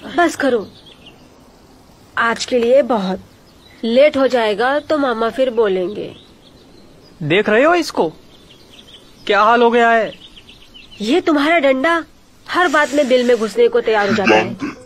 बस करो, आज के लिए बहुत। लेट हो जाएगा तो मामा फिर बोलेंगे। देख रहे हो इसको, क्या हाल हो गया है। ये तुम्हारा डंडा हर बात में बिल में घुसने को तैयार हो जाता है।